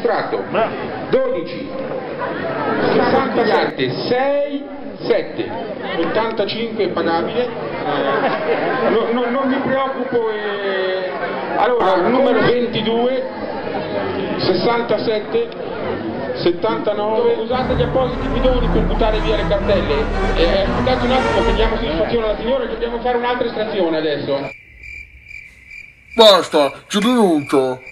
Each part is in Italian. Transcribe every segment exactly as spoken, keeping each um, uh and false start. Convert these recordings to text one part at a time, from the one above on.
sottratto. dodici, sessantasette, sei, sette, ottantacinque è pagabile. Eh, no, no, non mi preoccupo. Eh. Allora, numero ventidue, sessantasette, settantanove. Usate gli appositi bidoni per buttare via le cartelle. Eh, aspettate un attimo che diamo soddisfazione alla signora, che dobbiamo fare un'altra estrazione adesso. Basta, ci rinuncio.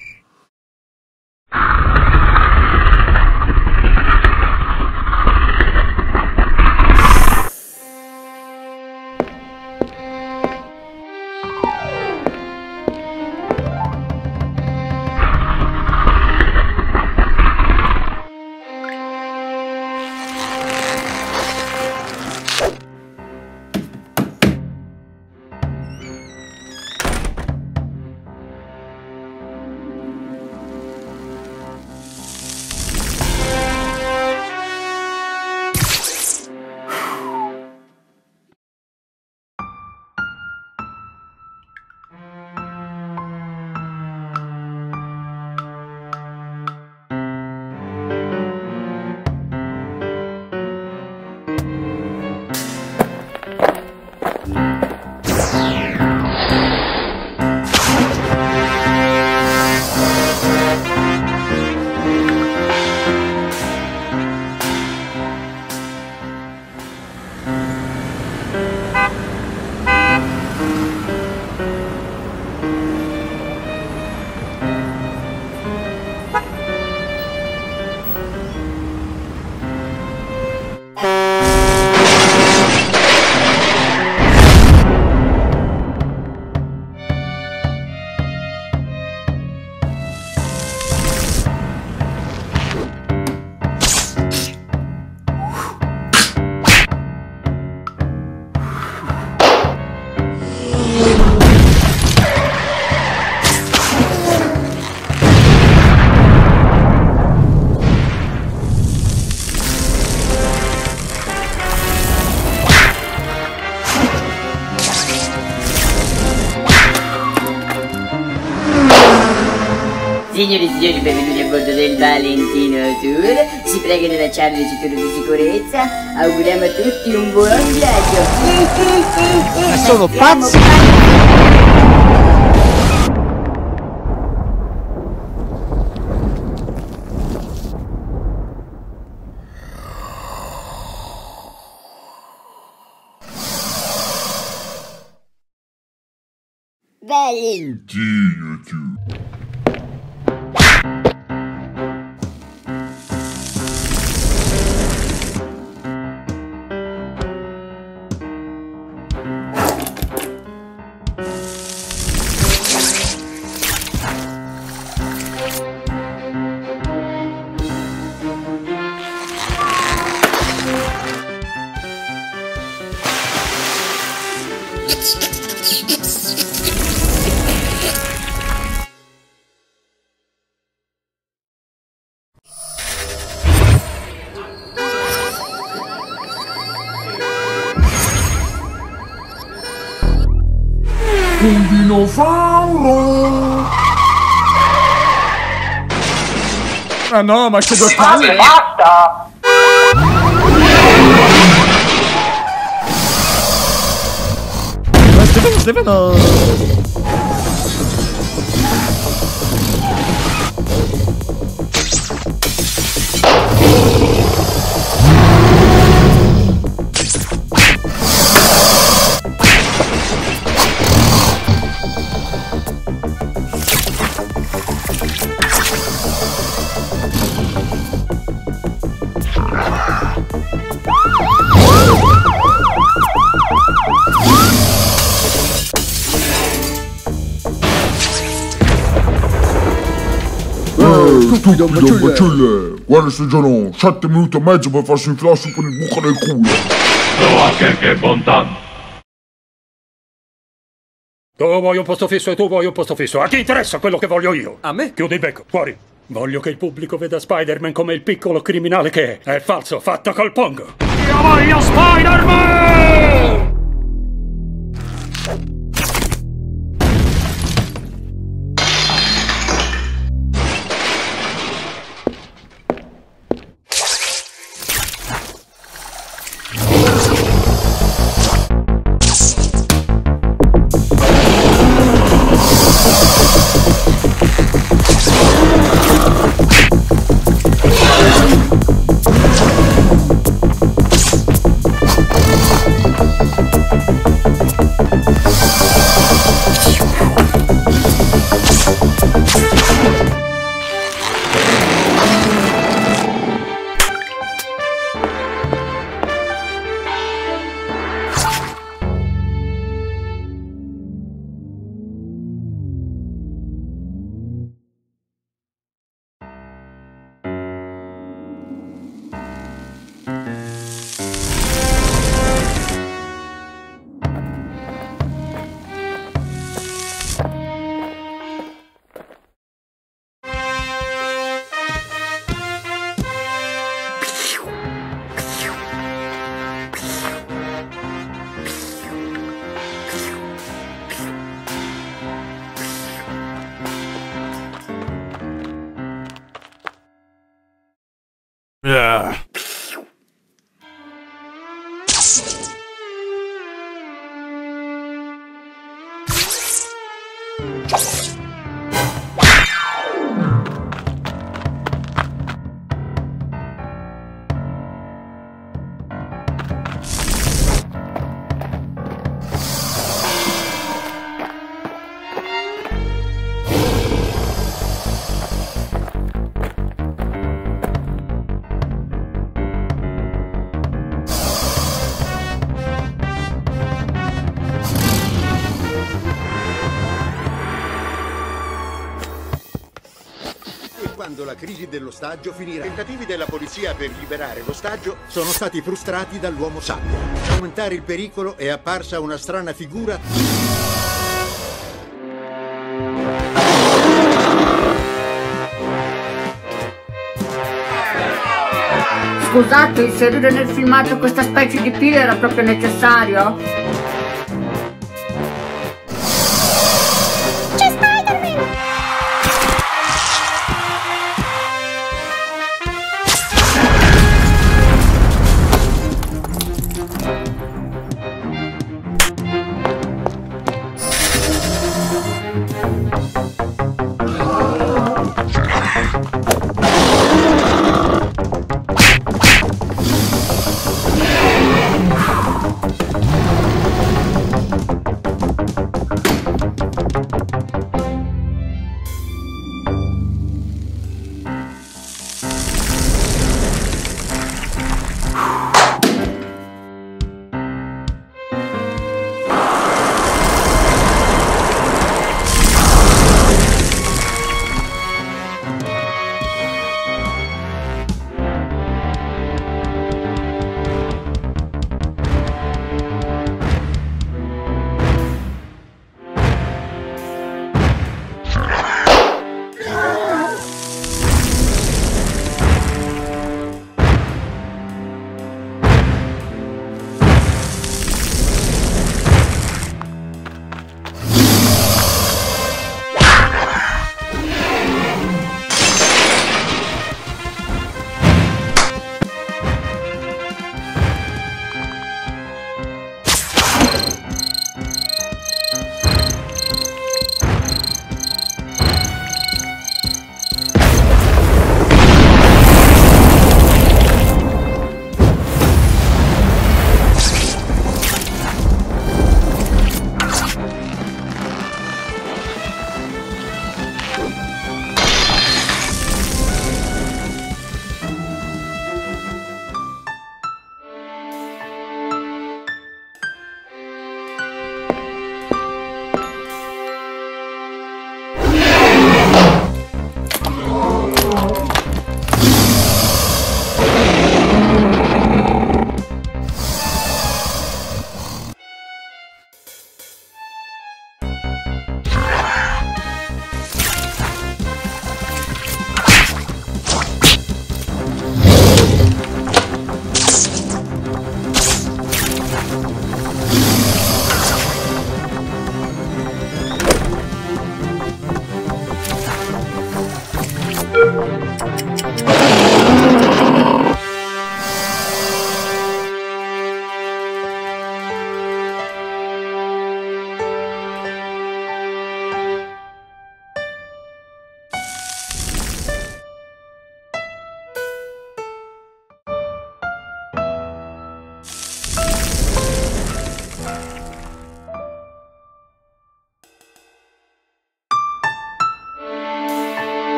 Signore e signori, benvenuti a bordo del Valentino Tour. Si prega di allacciarvi il cinturino di sicurezza. Auguriamo a tutti un buon viaggio. Ma sono pazzi! Valentino Tour. Un dinosauro! Ah no, ma c'è due Basta! Basta! Ma Stefano, Stefano! Stupido imbecille! Guarda sto giorno, sette minuti e mezzo per farsi infilare su per il buco del culo! No, che, che bontà! Tu vuoi un posto fisso e tu vuoi un posto fisso. A chi interessa quello che voglio io? A me? Chiudi il becco, fuori. Voglio che il pubblico veda Spider-Man come il piccolo criminale che è. È falso, fatto col pongo. Io voglio Spider-Man! Yeah. Quando la crisi dell'ostaggio finirà, i tentativi della polizia per liberare l'ostaggio sono stati frustrati dall'uomo sabbia. Per aumentare il pericolo è apparsa una strana figura. Scusate, inserire nel filmato questa specie di pila era proprio necessario?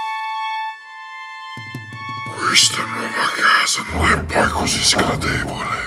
Questa nuova casa non è poi così sgradevole.